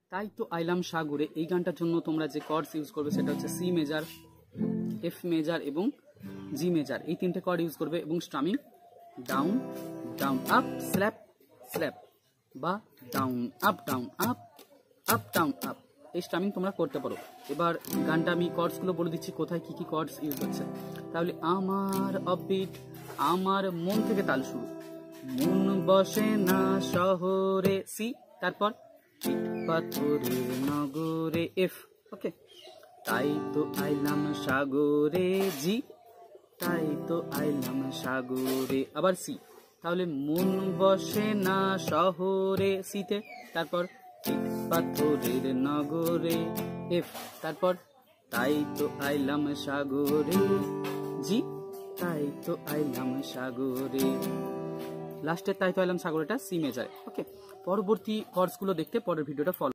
তাই তো আইলাম সাগরে এই গানটার জন্য তোমরা যে কর্ডস ইউজ করবে সেটা হচ্ছে সি মেজার, এফ মেজার এবং জি মেজার, এই তিনটে কর্ড ইউজ করবে এবং strumming down down up slap slap বা down up up down up, এই স্ট্রামিং তোমরা করতে পারো। এবার গানটা আমি কর্ডসগুলো বলে দিচ্ছি কোথায় কি কি কর্ডস ইউজ হচ্ছে। তাহলে আমার অফবিট, আমার মন থেকে তাল শুরু, মন বসে না শহরে সি, তারপর পাথরের নগরে এফ, ওকে। তাই তো আইলাম সাগরে জি, তাই তো আইলাম সাগরে, আবার সি। তাহলে মন বসে না শহরে সিতে, তারপর পাথরের নগরে এফ, তারপর তাই তো আইলাম সাগরে জি, তাই তো আইলাম সাগরে, লাস্টে তাই তো আইলাম সাগরেটা সি মেজারে, ওকে। পরবর্তী কর্ডসগুলো দেখতে পরের ভিডিওটা ফলো